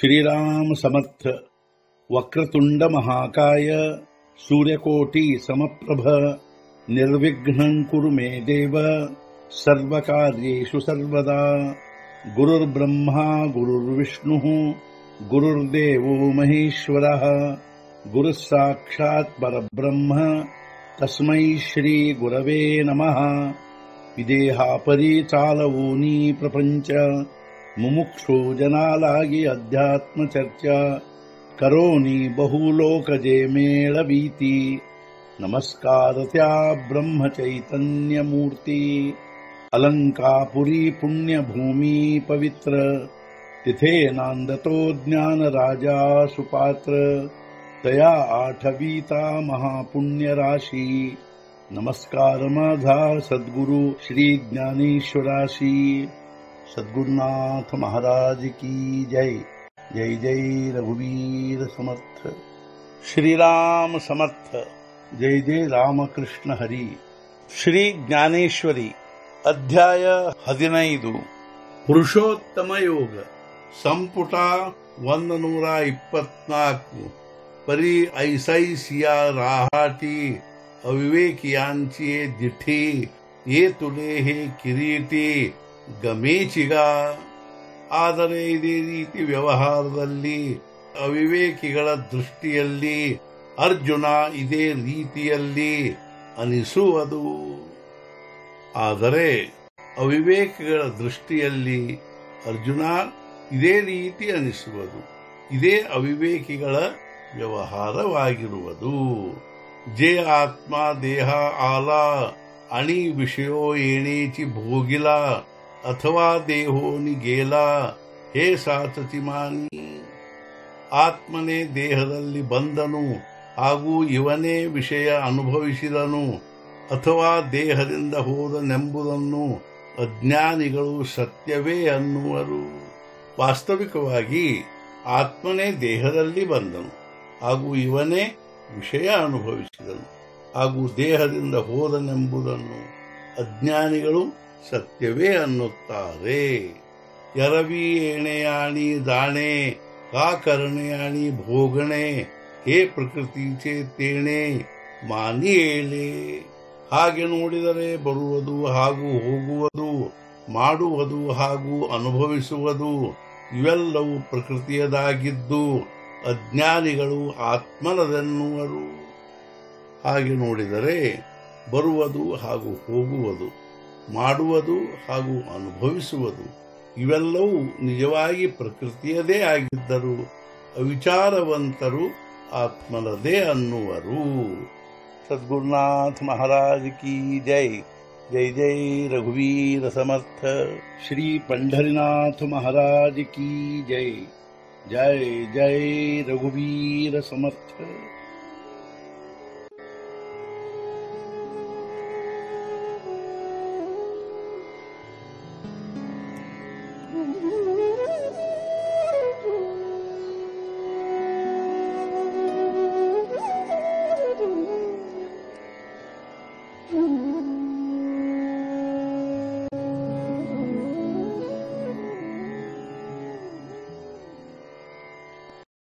श्रीराम समर्थ। वक्रतुंड महाकाय सूर्यकोटि समप्रभ निर्विघ्नं कुरु मे देव सर्वकार्येषु सर्वदा। गुरुर्ब्रह्मा गुरुर्विष्णुः गुरुर्देवो महेश्वरः गुरुः साक्षात् परब्रह्म तस्मै श्री गुरवे नमः। विदेहापरि चालवूनी प्रपंच मुमुक्षु जनालागी अध्यात्म चर्चा करोनी बहुलोकजे मेळवीती। नमस्कार त्या ब्रह्म चैतन्य मूर्ती। अलंकापुरी पुण्यभूमी पवित्र तिथे नांदतो ज्ञान राजा सुपात्र। तया आठवीता महापुण्य राशी नमस्कार माझा सद्गुरु श्री ज्ञानेश्वराशी। सद्गुरुनाथ महाराज की जय। जय जय रघुवीर समर्थ। श्रीराम समर्थ। जय जय रामकृष्ण हरी। श्री ज्ञानेश्वरी अध्याय 15 पुरुषोत्तम योग ಸಂಪುಟ 124 परी ऐसैसिया राहाटी अविवेकियांची दिठी ये तुले हे ಕಿರೀಟಿ ಗಮೇಚಿಗ। ಆದರೆ ಇದೇ ರೀತಿ ವ್ಯವಹಾರದಲ್ಲಿ ಅವಿವೇಕಿಗಳ ದೃಷ್ಟಿಯಲ್ಲಿ ಅರ್ಜುನ ಇದೇ ರೀತಿಯಲ್ಲಿ ಅನಿಸುವುದು. ಆದರೆ ಅವಿವೇಕಿಗಳ ದೃಷ್ಟಿಯಲ್ಲಿ ಅರ್ಜುನ ಇದೇ ರೀತಿ ಅನಿಸುವುದು. ಇದೇ ಅವಿವೇಕಿಗಳ ವ್ಯವಹಾರವಾಗಿರುವುದು. जे आत्मा देहा आला आणि विषयो येण्याची भोगिला अथवा देहोनी गेला हे ಸಾತತಿ ಮಾನಿ. ಆತ್ಮನೇ ದೇಹದಲ್ಲಿ ಬಂದನು ಹಾಗೂ ಇವನೇ ವಿಷಯ ಅನುಭವಿಸಿದನು ಅಥವಾ ದೇಹದಿಂದ ಹೋದನೆಂಬುದನ್ನು ಅಜ್ಞಾನಿಗಳು ಸತ್ಯವೇ ಅನ್ನುವರು. ವಾಸ್ತವಿಕವಾಗಿ ಆತ್ಮನೇ ದೇಹದಲ್ಲಿ ಬಂದನು ಹಾಗೂ ಇವನೇ ವಿಷಯ ಅನುಭವಿಸಿದನು ಹಾಗೂ ದೇಹದಿಂದ ಹೋದನೆಂಬುದನ್ನು ಅಜ್ಞಾನಿಗಳು ಸತ್ಯವೇ ಅನ್ನುತ್ತಾರೆ. ಎರವಿ एणेयाणी दाणे का करणे आणि भोगणे हे ಪ್ರಕೃತಿಚೆ ತೇಣೆ ಮಾನಿ ಏಳೆ. ಹಾಗೆ ನೋಡಿದರೆ ಬರುವುದು ಹಾಗೂ ಹೋಗುವುದು, ಮಾಡುವುದು ಹಾಗೂ ಅನುಭವಿಸುವುದು ಇವೆಲ್ಲವೂ ಪ್ರಕೃತಿಯದಾಗಿದ್ದು ಅಜ್ಞಾನಿಗಳು ಆತ್ಮನದೆನ್ನುವರು. ಹಾಗೆ ನೋಡಿದರೆ ಬರುವುದು ಹಾಗೂ ಹೋಗುವುದು, ಮಾಡುವುದು ಹಾಗೂ ಅನುಭವಿಸುವುದು ಇವೆಲ್ಲವೂ ನಿಜವಾಗಿ ಪ್ರಕೃತಿಯದೇ ಆಗಿದ್ದರೂ ಅವಿಚಾರವಂತರು ಆತ್ಮನದೇ ಅನ್ನುವರು. ಸದ್ಗುರುನಾಥ ಮಹಾರಾಜ್ ಕಿ ಜೈ. जय जय रघुवीर समर्थ। श्री पंढरीनाथ महाराज की जय। जय जय रघुवीर समर्थ। Mm-hmm.